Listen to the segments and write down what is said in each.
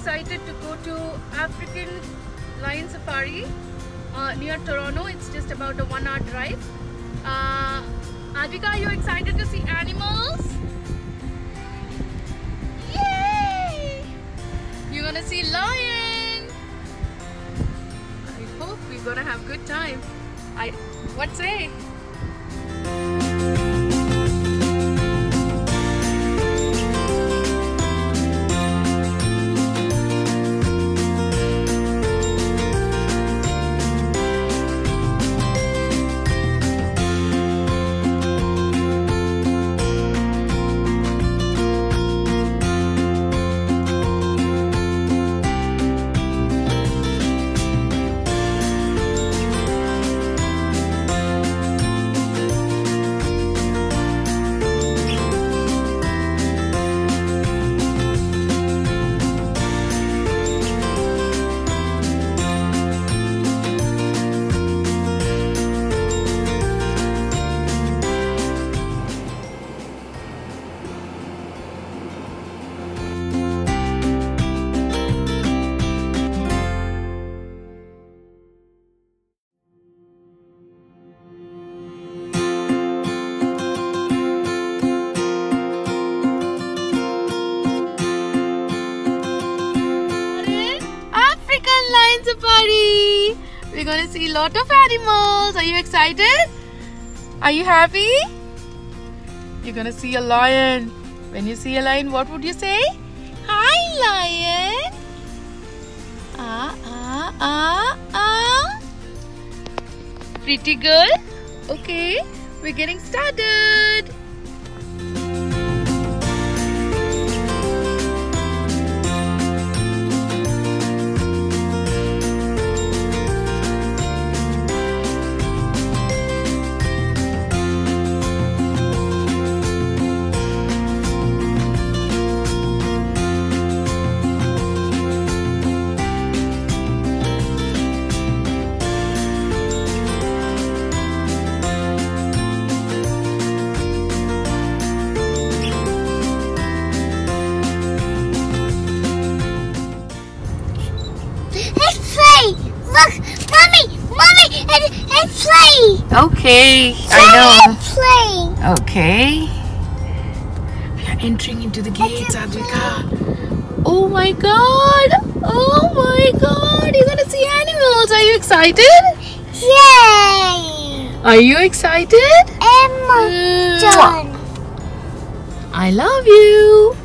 excited to go to African Lion Safari near Toronto. It's just about a 1 hour drive. Advika, are you excited to see animals? Yay! You're gonna see lion. I hope we're gonna have a good time. What say? Safari. We're gonna see a lot of animals. Are you excited? Are you happy? You're gonna see a lion. When you see a lion, what would you say? Hi, lion. Pretty girl. Okay, we're getting started. Okay, I know. Okay. We are entering into the gates, Advika. Oh my god! Oh my god! You're gonna see animals. Are you excited? Yay! Are you excited? John. I love you.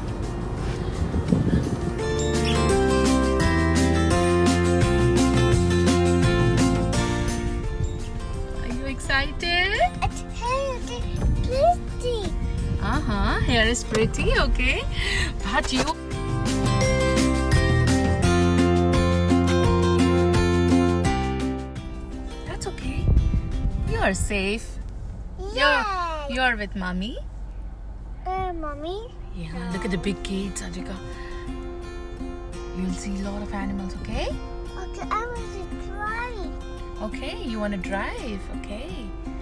Excited? Pretty. Hair is pretty, okay. But you... That's okay. You are safe. Yeah. You're with mommy. Mommy? Yeah, look at the big gates, Advika. You'll see a lot of animals, okay? Okay, I want to try. Okay, you want to drive, okay.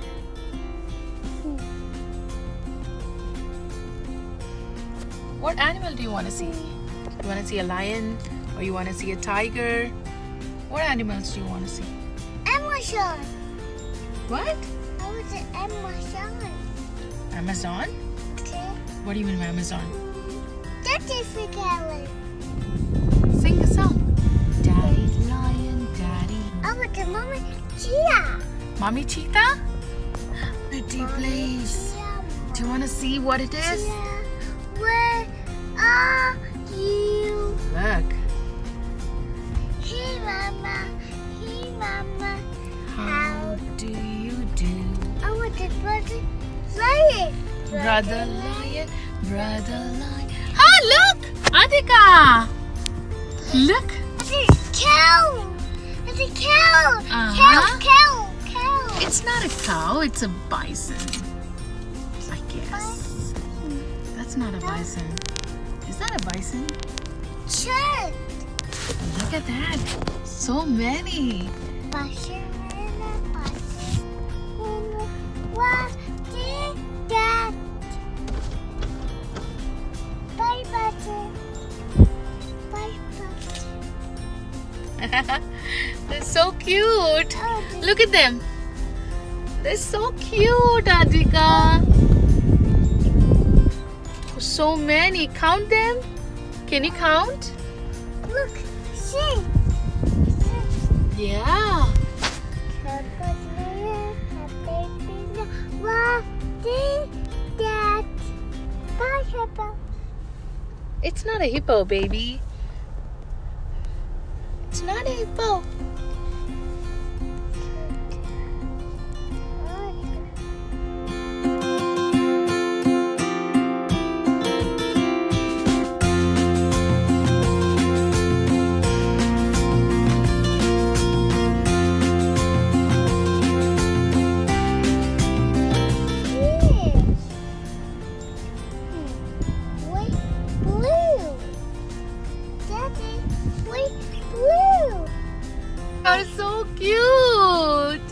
What animal do you want to see? You want to see a lion or you want to see a tiger? What animals do you want to see? Amazon. What? I want to Amazon. Amazon? Okay. What do you mean by Amazon? That is the gallery. Sing a song. Daddy lion, daddy. I want the mommy cheetah. Mommy cheetah? Pretty place. Do you want to see what it is? Cheetah. Where are you? Look. Hey mama. Hey mama. How do you do? I want the brother lion. Brother lion, brother lion. Ah, look! Adhika! Look! It's a cow. It's a cow. Uh-huh. Cow. It's not a cow, it's a bison. I guess. That's not a bison. Is that a bison? Sure. Look at that. So many. Bison. What did that? Bye, button. Bye, button. They're so cute. Look at them. They're so cute, Adhika. So many. Count them. Can you count? Look, see. Yeah. It's not a hippo, baby. It's not a hippo. Are so cute.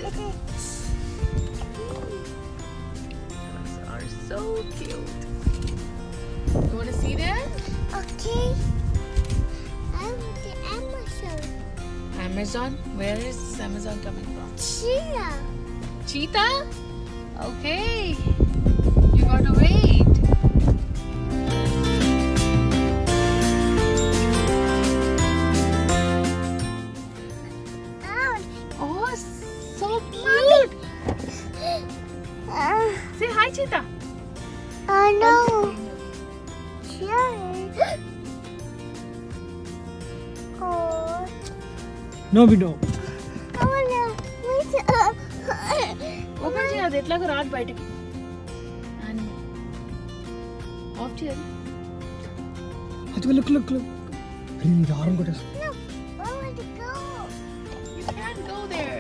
Those are so cute. You want to see them? Okay. I want the Amazon. Amazon? Where is this Amazon coming from? Cheetah. Cheetah? Okay. You gotta wait. Oh, so cute. Say hi, Cheetah. Oh no. Cherry. Oh. No, we don't. I wanna. Open చేయదు ఎట్లాగో రాదు బయటకి of చేయాలి అది look. అరే నీ దారం కొట్టేస్తా. No, I want to go. You can't go there.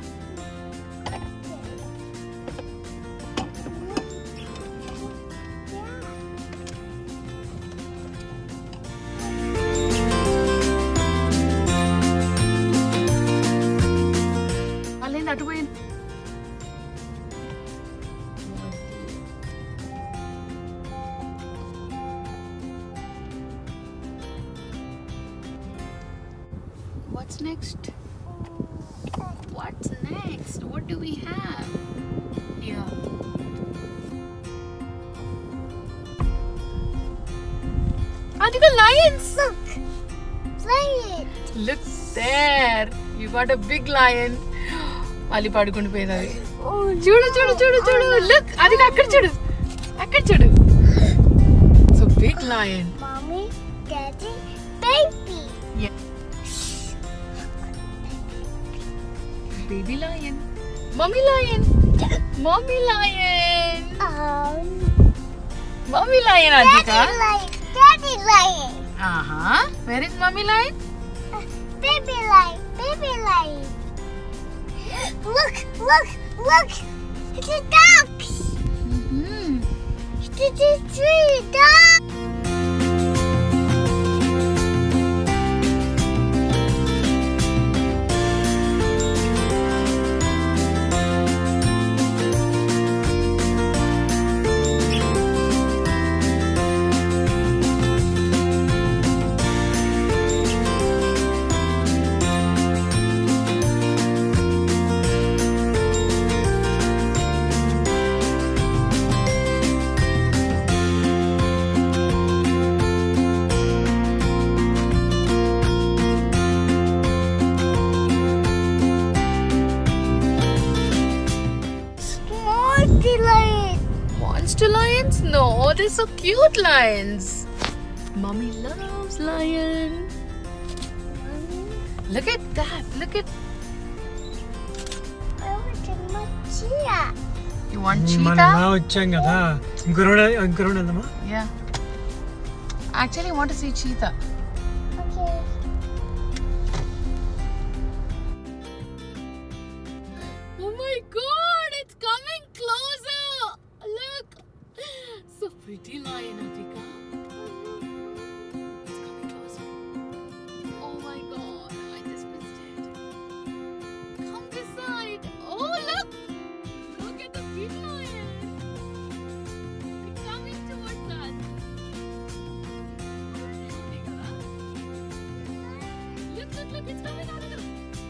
వాళ్ళేంది అటు పోయింది What's next? What's next? What do we have here? Adhika, lions! Look. Play it. Look there. You got a big lion. Ali padukundu poyinadi. Chudu. Look, Adhika, akkada chudu. It's a big lion. Mommy, Daddy, baby. Yeah. Baby lion. Mommy lion. Mommy lion. Mommy lion, Adhika. Daddy lion. Where is mommy lion? Baby lion. Look. It's a duck. It's a tree duck. Monster lions? No, they're so cute lions. Mommy loves lion. Look at that. I want to cheetah. You want మనం cheetah? ఇలా వచ్చాం కదా ఇంకో round వెళ్దామా? Yeah. Actually, I want to see cheetah. Okay. Oh my god, it's coming closer. Look. So pretty lion, Adhika. It's coming closer. Oh my god, I just missed it. Come this side. Oh, look. Look at the big lion. It's coming towards us. look, it's coming out of the...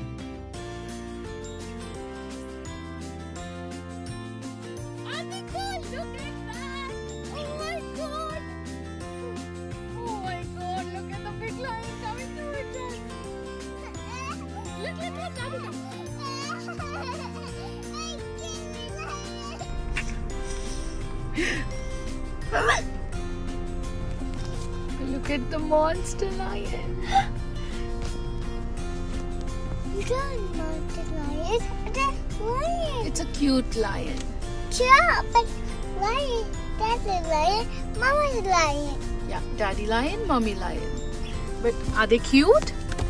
Anika, look at that! Oh my god! Oh my god, look at the big lion coming towards us! Look, Anika! Look at the monster lion. You don't know the lion. That's lion. It's a cute lion. Yeah, but lion. That's a lion. Mama's lion. Yeah, daddy lion, mommy lion. But are they cute?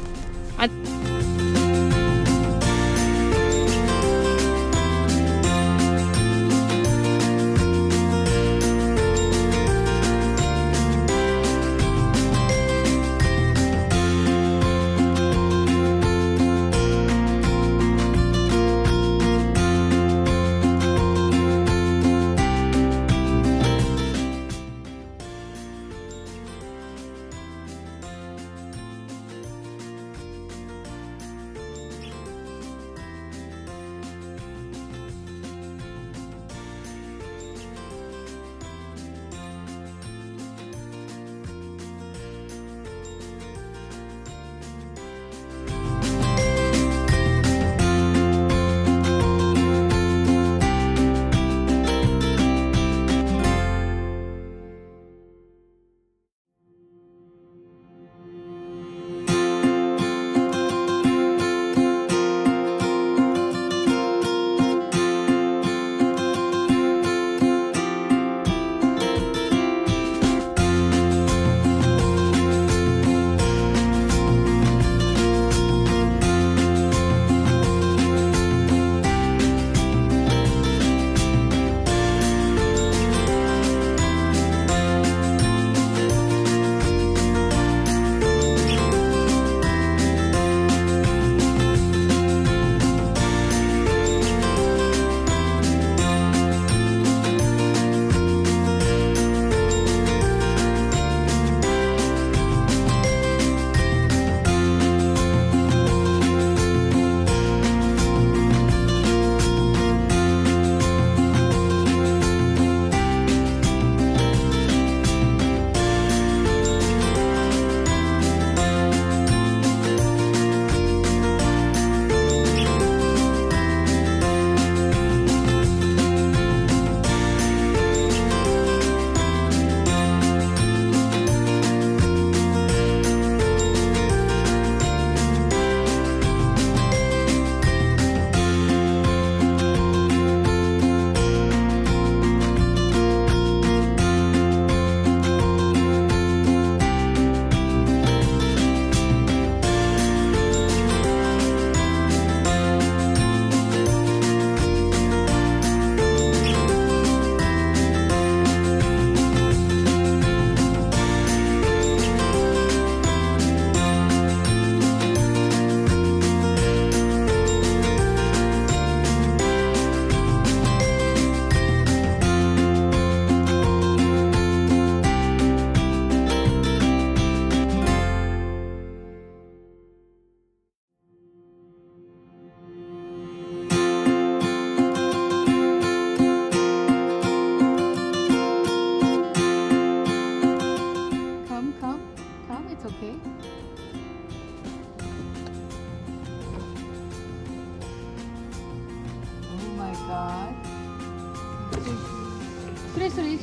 Suresh.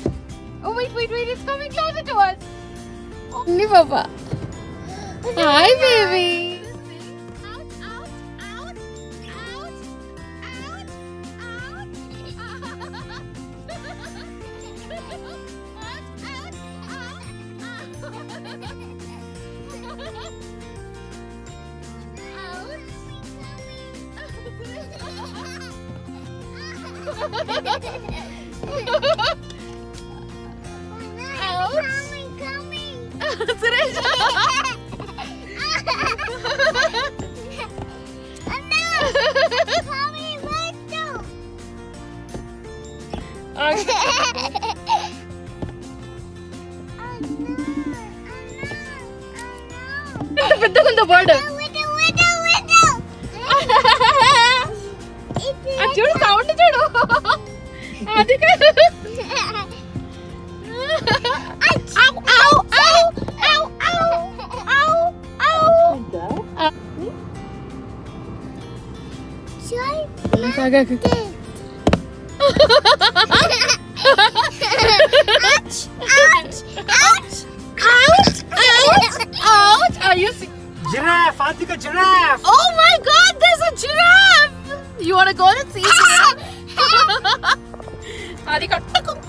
Oh, wait, it's coming closer to us. Only Papa. Hi, baby. Out, out, out, out, out, out. Coming. Suresh. With దొడ్డగుందో bird చూడు sound చూడు అది కాదు Giraffe, Atika, giraffe. Oh my God, there's a giraffe. You wanna go and see giraffe? Adika,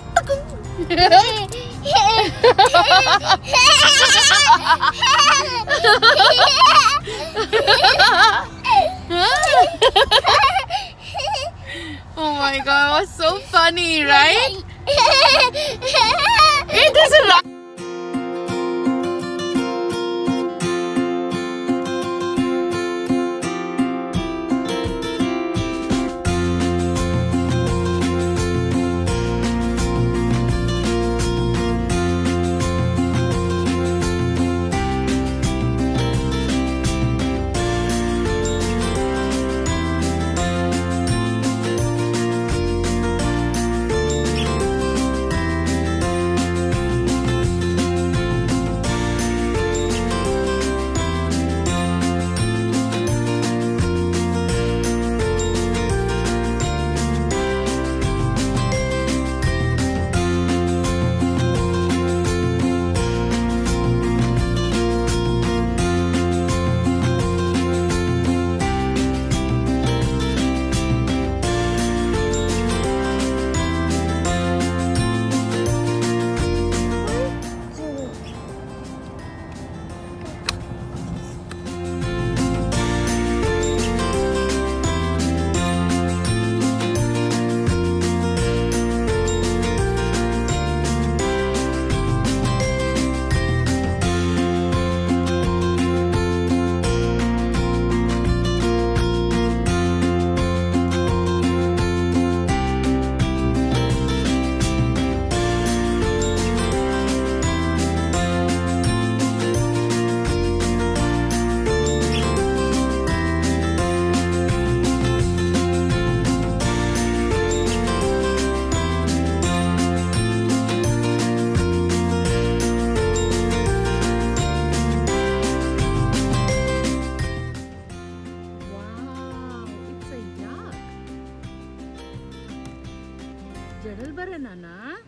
oh my God, it was so funny, right? Hey, there's a rock. Jadal bare nana.